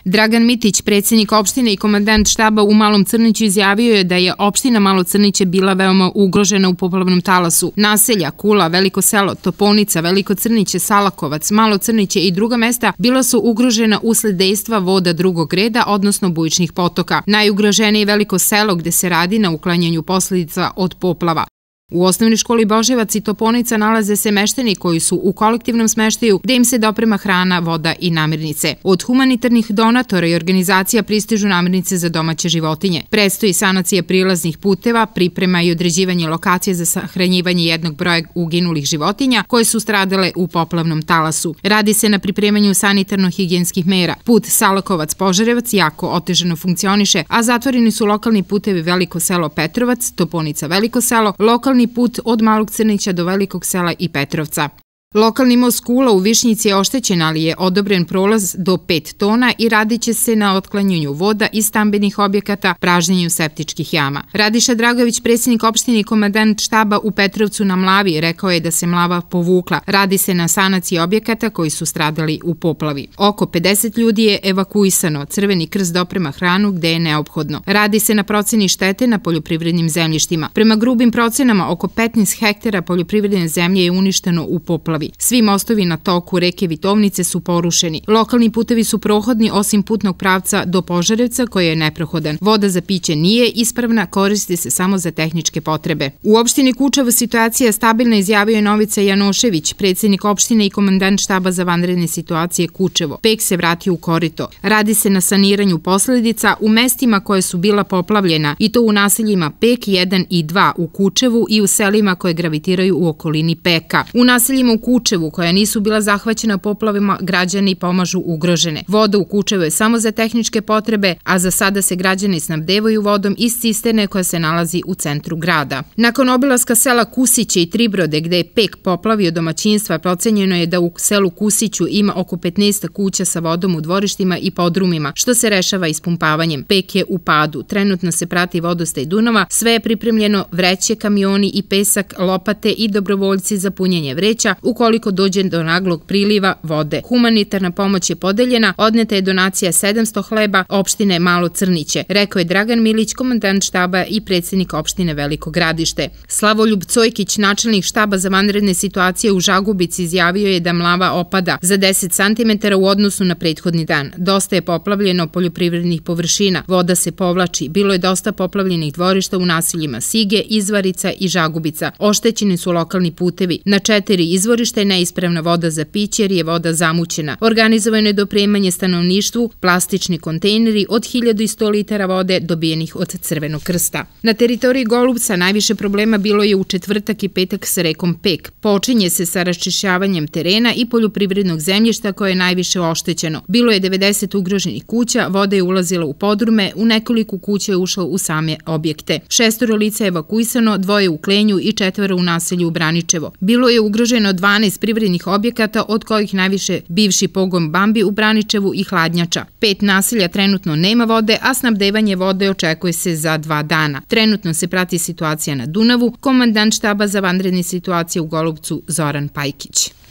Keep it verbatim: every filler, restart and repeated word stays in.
Dragan Mitić, predsjednik opštine i komandant štaba u Malom Crniću, izjavio je da je opština Malo Crniće bila veoma ugrožena u poplavnom talasu. Naselja Kula, Veliko selo, Toponica, Veliko Crniće, Salakovac, Malo Crniće i druga mesta bila su ugrožena usled dejstva voda drugog reda, odnosno bujičnih potoka. Najugroženije je Veliko selo, gde se radi na uklanjanju posledica od poplava. U osnovnoj školi Boževac i Toponica nalaze se mešteni koji su u kolektivnom smeštaju gde im se doprema hrana, voda i namirnice. Od humanitarnih donatora i organizacija pristižu namirnice za domaće životinje. Predstoji sanacija prilaznih puteva, priprema i određivanje lokacije za sahranjivanje jednog broja uginulih životinja koje su stradale u poplavnom talasu. Radi se na pripremanju sanitarno-higijenskih mera. Put Salakovac-Požarevac jako otežano funkcioniše, a zatvoreni su lokalni putevi Veliko selo Petrovac, Toponica Veliko selo, lokalni put od Malog Crnića do Velikog sela i Petrovca. Lokalni most Kula u Višnjici je oštećen, ali je odobren prolaz do pet tona i radit će se na otklanjanju voda iz stambenih objekata, pražnjenju septičkih jama. Radiša Dragović, predsjednik opštine i komandant štaba u Petrovcu na Mlavi, rekao je da se Mlava povukla. Radi se na sanaciji objekata koji su stradali u poplavi. Oko pedeset ljudi je evakuisano, Crveni krst doprema hranu gde je neophodno. Radi se na proceni štete na poljoprivrednim zemljištima. Prema grubim procenama, oko petnaest hektara poljoprivredne zemlje je uništeno u poplavi. Svi mostovi na toku reke Vitovnice su porušeni. Lokalni putevi su prohodni osim putnog pravca do Požarevca koji je neprohodan. Voda za piće nije ispravna, koristi se samo za tehničke potrebe. U opštini Kučevo situacija je stabilna, izjavio je Novica Janošević, predsjednik opštine i komandant štaba za vanredne situacije Kučevo. Pek se vratio u korito. Radi se na saniranju posledica u mestima koje su bila poplavljena i to u naseljima Pek jedan i dva u Kučevu i u selima koje gravitiraju u okolini Peka. U naseljima u Kučevu, koja nisu bila zahvaćena poplavima, građani pomažu ugrožene. Voda u Kučevu je samo za tehničke potrebe, a za sada se građani snabdevaju vodom iz cisterne koja se nalazi u centru grada. Nakon obilaska sela Kusiće i Tribrode, gde je Pek poplavio domaćinstva, procenjeno je da u selu Kusiću ima oko petnaest kuća sa vodom u dvorištima i podrumima, što se rešava ispumpavanjem. Pek je u padu. Trenutno se prati vodostaj Dunava, sve je pripremljeno, vreće, kamioni i pesak, lopate i dobrovoljci za punjenje vreća, ukoliko dođe do naglog priliva vode. Humanitarna pomoć je podeljena, odneta je donacija sedamsto hleba opštine Malo Crniće, rekao je Dragan Milić, komandant štaba i predsjednik opštine Veliko Gradište. Slavoljub Cojkić, načelnik štaba za vanredne situacije u Žagubici, izjavio je da Mlava opada za deset centimetara u odnosu na prethodni dan. Dosta je poplavljeno poljoprivrednih površina, voda se povlači, bilo je dosta poplavljenih dvorišta u naseljima Sige, Izvarica i Žagubica. Oštećeni su lokalni putevi. Na četiri izvorišta je neispravna voda za piće jer je voda zamućena. Organizovano je dopremanje stanovništvu, plastični kontejneri od hiljadu sto litara vode dobijenih od Crvenog krsta. Na teritoriji Golubca najviše problema bilo je u četvrtak i petak sa rekom Pek. Počinje se sa raščišćavanjem terena i poljoprivrednog zemljišta koje je najviše oštećeno. Bilo je devedeset ugroženih kuća, voda je ulazila u podrume, u nekoliko kuća je ušlo u same objekte. Šestoro lica je evakuisano, dvoje u Klenju i četvoro u naselju u Braničevo. Bilo je ugroženo dvanaest privrednih objekata, od kojih najviše bivši pogon Bambi u Braničevu i Hladnjača. Pet naselja trenutno nema vode, a snabdevanje vode očekuje se za dva dana. Trenutno se prati situacija na Dunavu, komandant štaba za vanredne situacije u Golubcu Zoran Pajkić.